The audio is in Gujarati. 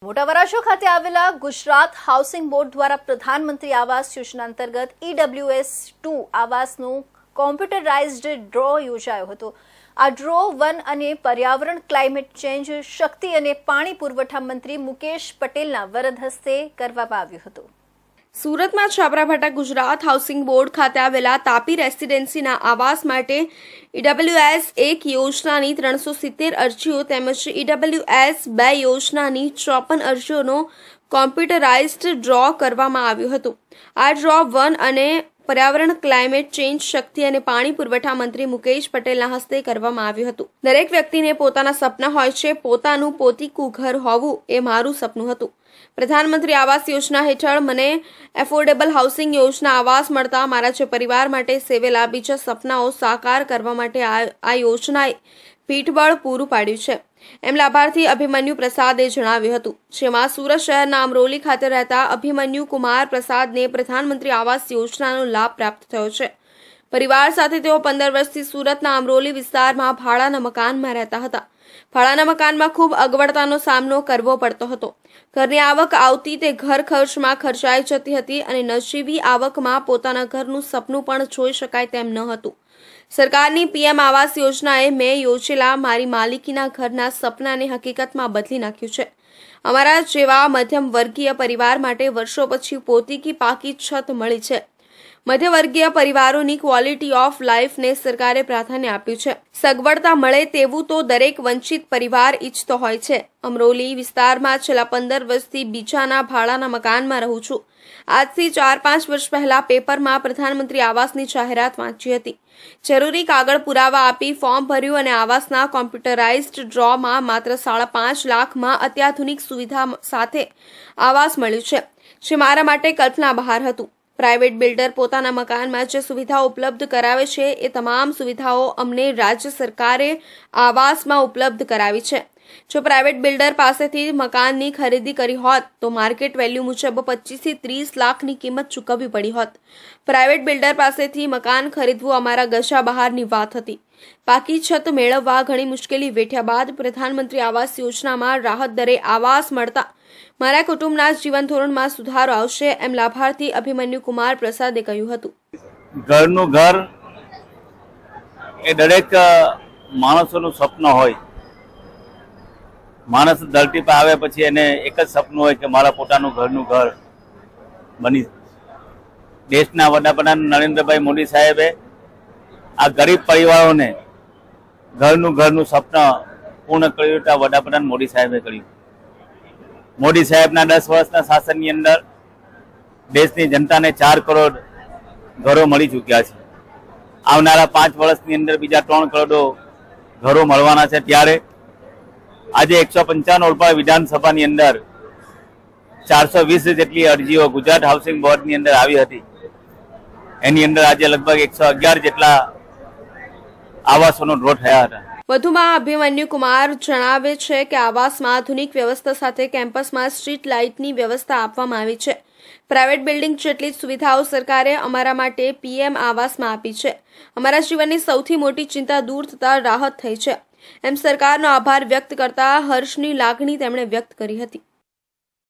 મોટા વરાછા ખાતે આવેલા ગુજરાત હાઉસિંગ બોર્ડ દ્વારા પ્રધાનમંત્રી આવાસ યોજના અંતર્ગત EWS2 આવાસનું કોમ્પ્યુટરાઇઝ્ડ ડ્રો યોજાયો હતો। આ ડ્રો વન અને પર્યાવરણ, ક્લાઇમેટ ચેન્જ, શક્તિ અને પાણી પુરવઠા મંત્રી મુકેશ પટેલના વરદ હસ્તે કરવામાં આવ્યો હતો। સુરતમાં છાપરાભાટા ગુજરાત હાઉસિંગ બોર્ડ ખાતે આવેલા તાપી રેસિડેન્સીના આવાસ માટે EWS1 યોજનાની 370 અરજીઓ તેમજ EWS2 યોજનાની 54 અરજીઓનો કોમ્પ્યુટરાઇઝ્ડ ડ્રો કરવામાં આવ્યો હતો। આ ડ્રો વન અને પર્યાવરણ, ક્લાઇમેટ ચેન્જ, શક્તિ અને પાણી પુરવઠા મંત્રી મુકેશ પટેલના હસ્તે કરવામાં આવ્યું હતું। દરેક વ્યક્તિને પોતાના સપના હોય છે, પોતાનું પોતીકું ઘર હોવું એ મારું સપનું હતું। પ્રધાનમંત્રી આવાસ યોજના હેઠળ મને એફોર્ડેબલ હાઉસિંગ યોજના આવાસ મળતા મારા જે પરિવાર માટે સેવેલા બીજા સપનાઓ સાકાર કરવા માટે આ યોજનાએ પીઠબળ પૂરું પાડ્યું છે, એમ લાભાર્થી અભિમન્યુ પ્રસાદે જણાવ્યું હતું। જેમાં સુરત શહેરના અમરોલી ખાતે રહેતા અભિમન્યુ કુમાર પ્રસાદને પ્રધાનમંત્રી આવાસ યોજનાનો લાભ પ્રાપ્ત થયો છે। પરિવાર સાથે તેઓ 15 વર્ષથી સુરતના અમરોલી વિસ્તારમાં ભાડાના મકાનમાં રહેતા હતા। ભાડાના મકાનમાં ખૂબ અગવડતાનો સામનો કરવો પડતો હતો। ઘરની આવક આવતી તે ઘર ખર્ચમાં ખર્ચાઈ જતી હતી અને નજીવી આવકમાં પોતાના ઘરનું સપનું પણ જોઈ શકાય તેમ ન હતું। સરકારની PM આવાસ યોજનાએ મેં યોજેલા મારી માલિકીના ઘરના સપનાને હકીકતમાં બદલી નાખ્યું છે। અમારા જેવા મધ્યમ વર્ગીય પરિવાર માટે વર્ષો પછી પોતીકી પાકી છત મળી છે। મધ્યવર્ગીય પરિવારોની ક્વોલિટી ઓફ લાઈફને સરકારે પ્રાધાન્ય આપ્યું છે। સગવડતા મળે તેવું તો દરેક વંચિત પરિવાર ઈચ્છતો હોય છે। અમરોલી વિસ્તારમાં છેલ્લા 15 વર્ષથી બીજાના ભાડાના મકાનમાં રહું છું। આજથી 4-5 વર્ષ પહેલા પેપરમાં પ્રધાનમંત્રી આવાસની જાહેરાત વાંચી હતી। જરૂરી કાગળ પુરાવા આપી ફોર્મ ભર્યું અને આવાસના કોમ્પ્યુટરાઇઝ્ડ ડ્રોમાં માત્ર 5.5 લાખમાં અત્યાધુનિક સુવિધા સાથે આવાસ મળ્યું છે, જે મારા માટે કલ્પના બહાર હતું। પ્રાઇવેટ બિલ્ડર પોતાના મકાનમાં જે સુવિધાઓ ઉપલબ્ધ કરાવે છે એ તમામ સુવિધાઓ અમને રાજ્ય સરકારે આવાસમાં ઉપલબ્ધ કરાવી છે। જો પ્રાઇવેટ બિલ્ડર પાસેથી મકાનની ખરીદી કરી હોત તો માર્કેટ વેલ્યુ મુજબ 25 થી 30 લાખની કિંમત ચૂકવવી પડી હોત। પ્રાઇવેટ બિલ્ડર પાસેથી મકાન ખરીદવું અમારા ગજા બહારની વાત હતી। પાકી છત મેળવવા ઘણી મુશ્કેલી વેઠ્યા બાદ પ્રધાનમંત્રી આવાસ યોજનામાં રાહત દરે આવાસ મળતા મારા કુટુંબના જીવન ધોરણમાં સુધારો આવશે, એમ લાભાર્થી અભિમન્યુ કુમાર પ્રસાદે કહ્યું હતું। ઘરનું ઘર એ દરેક માણસોનું સપનું હોય। માણસ ધરતી પર આવે પછી એને એક જ સપનું હોય કે મારા પોતાનું ઘરનું ઘર બની। દેશના વડાપ્રધાન નરેન્દ્રભાઈ મોદી સાહેબે આ ગરીબ પરિવારોને ઘરનું સપના પૂર્ણ કર્યું હતા। વડાપ્રધાન મોદી સાહેબે કર્યું। મોદી સાહેબના 10 વર્ષના શાસનની અંદર દેશની જનતાને 4 કરોડ ઘરો મળી ચૂક્યા છે। આવનારા 5 વર્ષની અંદર બીજા 3 કરોડ ઘરો મળવાના છે। ત્યારે આજે 155 ઉપર વિધાનસભાની અંદર 420 જેટલી અરજીઓ ગુજરાત હાઉસિંગ બોર્ડની અંદર આવી હતી। એની અંદર આજે લગભગ 111 જેટલા આવાસોનો ડ્રો થયા હતા। વધુમાં અભિમન્યુ કુમાર જણાવે છે કે આવાસમાં આધુનિક વ્યવસ્થા સાથે કેમ્પસમાં સ્ટ્રીટ લાઇટની વ્યવસ્થા આપવામાં આવી છે। પ્રાઇવેટ બિલ્ડિંગ જેટલી જ સુવિધાઓ સરકારે અમારા માટે PM આવાસમાં આપી છે। અમારા જીવનની સૌથી મોટી ચિંતા દૂર થતા રાહત થઈ છે, એમ સરકારનો આભાર વ્યક્ત કરતા હર્ષની લાગણી તેમણે વ્યક્ત કરી હતી।